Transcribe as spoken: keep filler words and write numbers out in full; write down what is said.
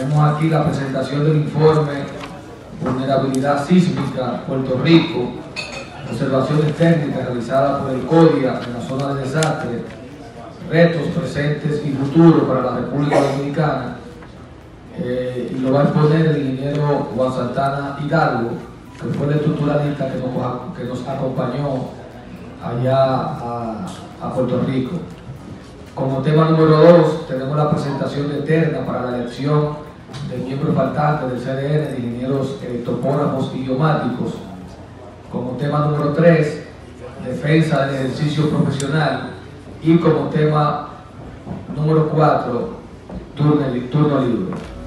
tenemos aquí la presentación del informe Vulnerabilidad Sísmica Puerto Rico, observaciones técnicas realizadas por el CODIA en la zona de desastre, retos presentes y futuros para la República Dominicana, eh, y lo va a exponer el ingeniero Juan Santana Hidalgo, que fue el estructuralista que nos, que nos acompañó allá a, a Puerto Rico. Como tema número dos, tenemos la presentación de terna para la elección de miembros faltantes del C D N, de ingenieros eh, topógrafos idiomáticos. Como tema número tres, defensa del ejercicio profesional. Y como tema número cuatro, turno, turno libre.